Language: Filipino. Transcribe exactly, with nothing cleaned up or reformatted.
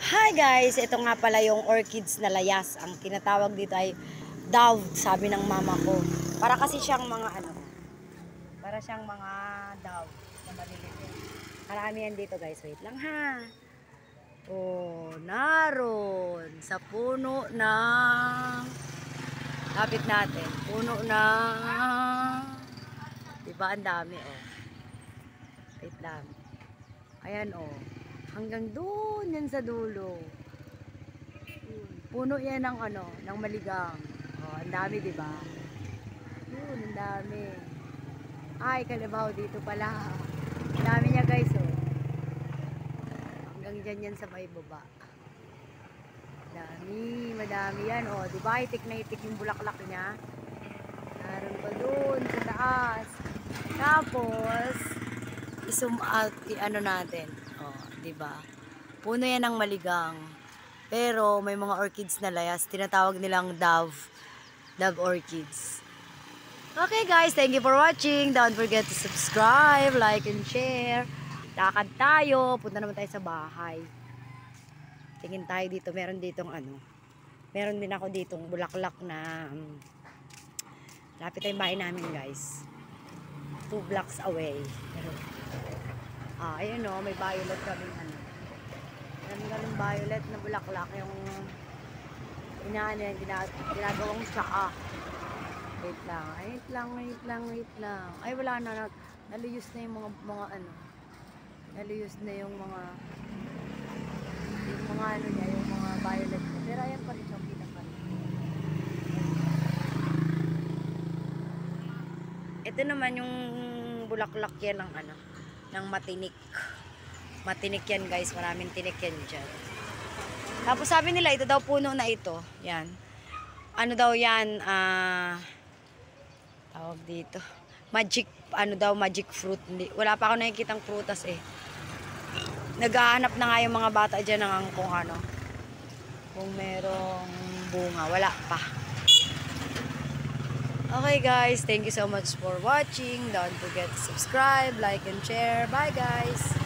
Hi guys, ito nga pala yung orchids na layas. Ang tinatawag dito ay dove, sabi ng mama ko. Para kasi siyang mga ano, para siyang mga dove na maliliit. Marami yan dito guys, wait lang ha. Oh, naroon sa puno ng lapit natin. Puno ng, diba ang dami oh. Wait lang. Ayan oh. Hanggang doon yan sa dulo. Puno yan ng ano, ng maligang. Oh, ang dami, 'di ba? Yun, ang dami. Ay, kalabaw dito pala. Ang dami niya, guys, oh. Hanggang diyan yan sa may baba. Dami, madami yan, oh. 'Di ba? Itik na itik yung bulaklak niya. Naroon pa doon sa taas. Tapos, i-zoom out, i-ano natin. Oh, 'di ba? Puno yan ng maligang. Pero may mga orchids na layas, tinatawag nilang dove, dove orchids. Okay guys, thank you for watching. Don't forget to subscribe, like and share. Lakad tayo, punta naman tayo sa bahay. Tingin tayo dito, meron ditong ano. Meron din ako ditong bulaklak na um, lapit tayong bahay namin guys. Two blocks away. Ah, ayun o, may violet kaming ano. Meron kaming violet na bulaklak yung inaano yan, ginagawang tsaka. Wait lang, wait lang, wait lang, wait lang. Ay, wala na, naluyos na yung mga, mga ano. Naluyos na yung mga, yung mga ano niya, yung mga violet niya. Pero ayan pa rin siya, kita pa rin. Ito naman yung bulaklak yan ng ano, ng matinik. Matinik yan guys, maraming tinik yan dyan. Tapos sabi nila, ito daw puno na ito. Yan. Ano daw yan, ah, uh, tawag dito. Magic, ano daw, magic fruit. Hindi, wala pa ako nakikitang prutas eh. Naghahanap na nga yung mga bata dyan ng kung ano. Kung merong bunga, wala pa. Okay guys, thank you so much for watching. Don't forget to subscribe, like, and share. Bye guys!